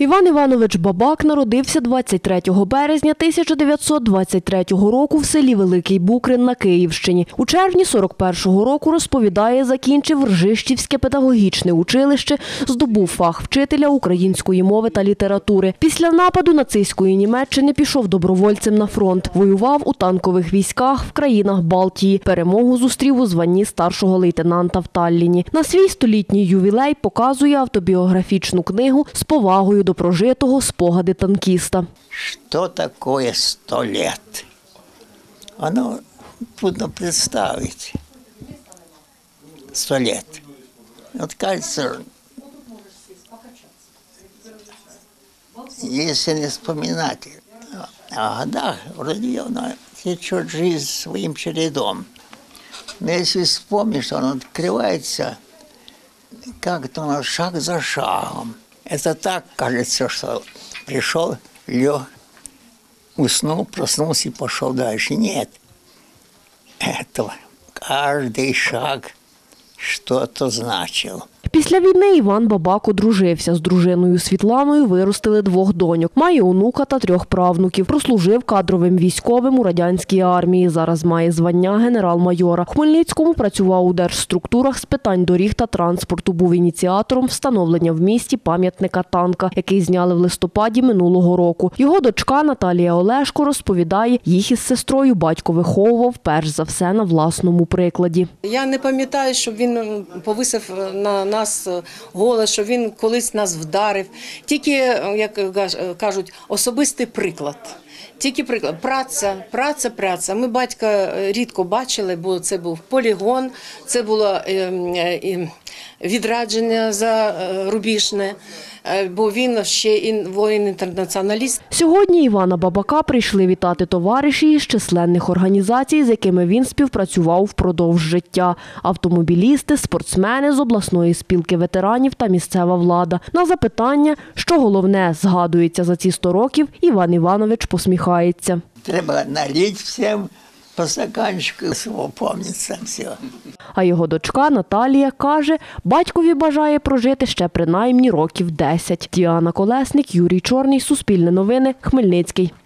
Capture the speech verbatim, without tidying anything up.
Іван Іванович Бабак народився двадцять третього березня тисяча дев'ятсот двадцять третього року в селі Великий Букрин на Київщині. У червні сорок першого року, розповідає, закінчив Ржищівське педагогічне училище, здобув фах вчителя української мови та літератури. Після нападу нацистської Німеччини пішов добровольцем на фронт. Воював у танкових військах в країнах Балтії. Перемогу зустрів у званні старшого лейтенанта в Талліні. На свій столітній ювілей показує автобіографічну книгу з повагою до прожитого «Спогади танкіста». Що таке сто лет? Воно трудно представити. Сто лет. Вот кажется, если не вспоминать о годах, вроде оно течет жизнь своим чередом. Но если вспомнишь, он открывается как-то шаг за шагом. Это так кажется, что пришел, лег, уснул, проснулся и пошел дальше. Нет. Это каждый шаг что-то значил. Після війни Іван Бабак одружився. З дружиною Світланою виростили двох доньок. Має онука та трьох правнуків. Прослужив кадровим військовим у радянській армії. Зараз має звання генерал-майора. В Хмельницькому працював у держструктурах з питань доріг та транспорту. Був ініціатором встановлення в місті пам'ятника танка, який зняли в листопаді минулого року. Його дочка Наталія Олешко розповідає, їх із сестрою батько виховував перш за все на власному прикладі. Я не пам'ятаю, щоб він повисив на нас голос, що він колись нас вдарив. Тільки, як кажуть, особистий приклад. Тільки приклад. Праця, праця, праця. Ми батька рідко бачили, бо це був полігон, це було відрадження за рубіжне, бо він ще воїн-інтернаціоналіст. Сьогодні Івана Бабака прийшли вітати товариші із численних організацій, з якими він співпрацював впродовж життя. Автомобілісти, спортсмени з обласної спілки ветеранів та місцева влада. На запитання, що головне згадується за ці сто років, Іван Іванович посміхається. Треба налити всім по стаканчику, свого пам'ятається все. А його дочка Наталія каже, батькові бажає прожити ще принаймні років десять. Діана Колесник, Юрій Чорний, Суспільне новини, Хмельницький.